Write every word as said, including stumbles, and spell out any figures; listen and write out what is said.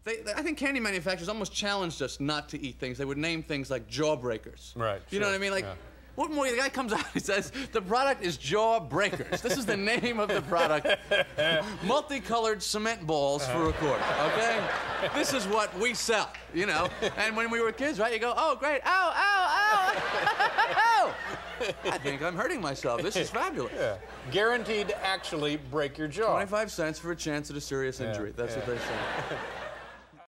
They, they, I think candy manufacturers almost challenged us not to eat things. They would name things like Jawbreakers. Right. You sure. know what I mean? Like, yeah. what more? The guy comes out and says, the product is Jawbreakers. This is the name of the product. Multicolored cement balls for a quarter, okay? This is what we sell, you know? And when we were kids, right, you go, oh, great, ow, ow, ow, I think I'm hurting myself. This is fabulous. Yeah. Guaranteed to actually break your jaw. twenty-five cents for a chance at a serious injury. Yeah, That's yeah. what they say.